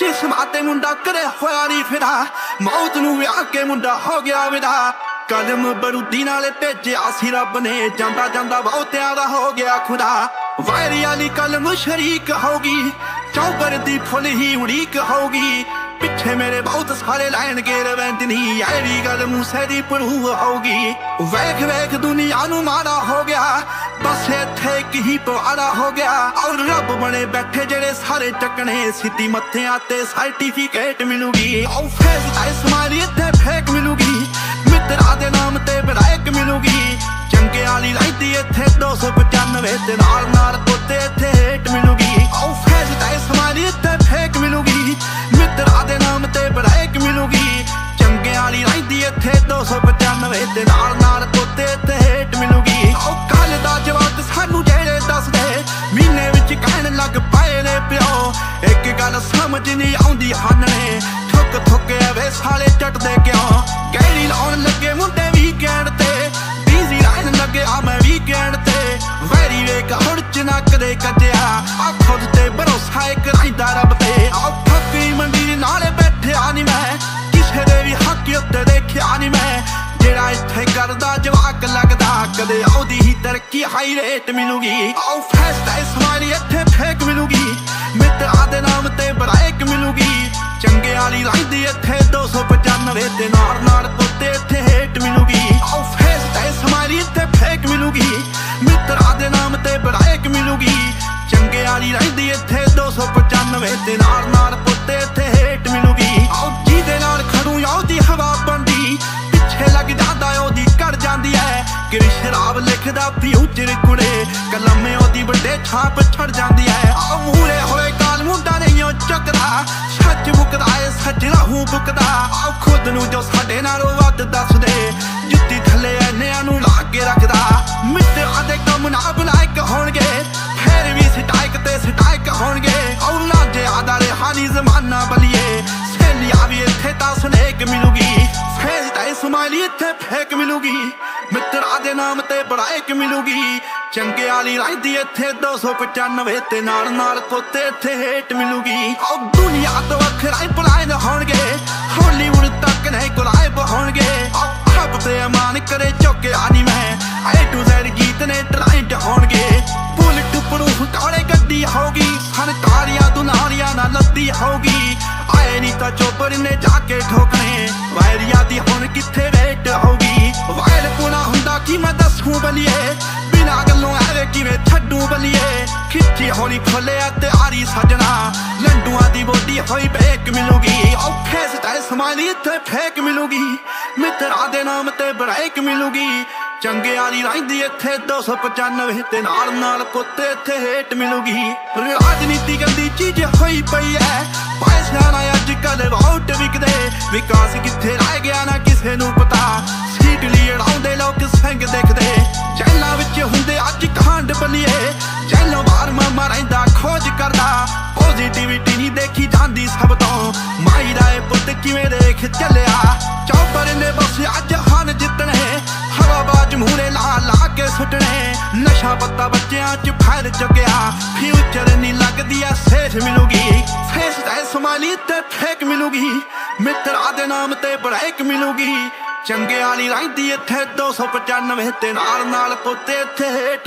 जिस्मां ते मुंडा करे होया नी फिरा, मौत नूं विआह के मुंडा हो गया विदा। कलम बरूदी नाले भेजिया सी रब ने, जांदा जांदा बहुतियां दा हो गया खुदा। वायरी आली कलम शरीक होगी, चौबर दी फुल ही उड़ीक होगी। पिछे मेरे बहुत सारे लाइन गे रवेंदनी, ऐरी गल मूसे दी पढ़ू होगी। वेख वेख दुनिया नू माड़ा हो गया, बस इत्थे एक ही पवाड़ा हो गया। और रब बने बैठे जेड़े सारे चकने, सीधी मत्थियां ते सर्टिफिकेट मिलूगी। औ फेस दा स्माइल इत्थे फेक मिलूगी, मित्रा दे नाम ते विधायक मिलूगी। चंगे आली लाइदी इत्थे 295 ते नाल नाल कोते इत्थे हेट मिलूगी। औ फेस दा स्माइल इत्थे फेक मिलूगी, मित्रा दे नाम ते विधायक मिलूगी। चंगे आली लाइदी इत्थे 295 ते नाल नाल कोते इत्थे हेट मिलूगी। औ कल दा जवाब सानू जेड़े दस दे, महीने विच कहण लग पाए ने प्यो। एक गल समझ नहीं आउंदी हानने, ठुक ठुक वे साले चटदे क्यों। गैरी लाउण लगे मुंडे वीकेंड ते, बिजी रहन लगे आ मैं वीकेंड ते। वैरी वेख हुण चनक दे कटिया, आ खुद ते भरोसा एक रहिंदा रब ते। आ फकी मंडी नाले बैठिया नी मैं, किसे दे भी हक उत्ते देखिया नी मैं। जेड़ा इत्थे करदा जवाक लगदा, कदे औदी ही तरक्की हाई रेट मिलूगी। आओ फैसला स्माइल इत्थे फेक मिलूगी, मित्रा दे नाम ते विधायक मिलूगी। चंगे आली लाइदी इत्थे 295 ते नाल नाल कोते इत्थे हेट मिलूगी। आओ फैसला स्माइल इत्थे फेक मिलूगी, मित्रा दे नाम ते विधायक मिलूगी। चंगे आली लाइदी इत्थे 295 ते नाल नाल कोते इत्थे हेट मिलूगी। आओ जीदे नाल खड़ू औदी हवा बनदी, पिछे लग जांदा ओदी कड़ जांदी है। कि शराब लिखदा फ्यूचर कुड़े, कलमे ओदी बड़े छाप छड़ जांदी है। आओ मूरे होए काल मुंडा नहीं ओ चुकदा, सच मुकदा है सच रहूं बुकदा। आओ खुद नू जो साडे नालों वध दस दे, जुत्ती थल्ले ऐनियां नू ला के रखदा। मित्रा दे कम ना विधायक होणगे, फेर भी सटाइक ते सटाइक होणगे। औ लांजे आदारे हानी जमाना बलिए, सहेलिया भी इत्थे तां स्नेक मिलूगी। फेस दा स्माइल इत्थे फेक मिलूगी, मित्रा दे नाम ते विधायक मिलूगी। चंगे आली लाइदी इत्थे 295 ते नाल नाल कोते इत्थे हेट मिलूगी। औ दुनिया तो वखरा ही पलायन होणगे, हॉलीवुड तक नहीं गुलाब होणगे। रब ते अमान करे चौके आनी मैं, A to Z गीत ने ट्राइंट होणगे। बुलेट प्रूफ काले गड्डी होगी, सरकारियां दुनारियां ना लद्दी होगी। आए नी तां चोपर ने जाके ठोकने, वायरिया दी हुण कित्थे वेट होगी। वायर पुना हुंदा कि मैं दसूं बलिए, बिना गल्लों ऐवे किवें छड्डू बलिए। खिच्ची होली खोलिया ते आरी सजना, लंडुआं दी बोडी होई बेक मिलूगी। औ फेस दा स्माइल इत्थे फेक मिलूगी, मित्रा दे नाम ते विधायक मिलूगी। चंगे आली लाइदी इत्थे 295 ते नाल नाल कोते इत्थे हेट मिलूगी। राजनीति गंदी चीज होई पई है, पैसा ना अजकल वोट विकदे। विकास कित्थे रह गया ना किसे नू पता, सीट लिए अड़ाउंदे लोग संग देखदे। जैलां विच हुंदे अज कांड बलिए, जैलों बाहर मामा रहिंदा खोज करदा। पॉजिटिविटी नहीं देखी जांदी सब तो, माई दा पुत किवें देख चलिया। चौपर ने बस अज हान जितने, हवाबाज मूहरे ला ला के सुटने। नशा पत्ता बच्चियां च फैल चुकिया, फ्यूचर नहीं लगदी ऐ सेठ मिलूगी। फेस दा स्माइल इत्थे फेक मिलूगी, मित्रा दे नाम ते विधायक मिलूगी। चंगे आली लाइदी इत्थे 295 ते नाल नाल कोते इत्थे हेट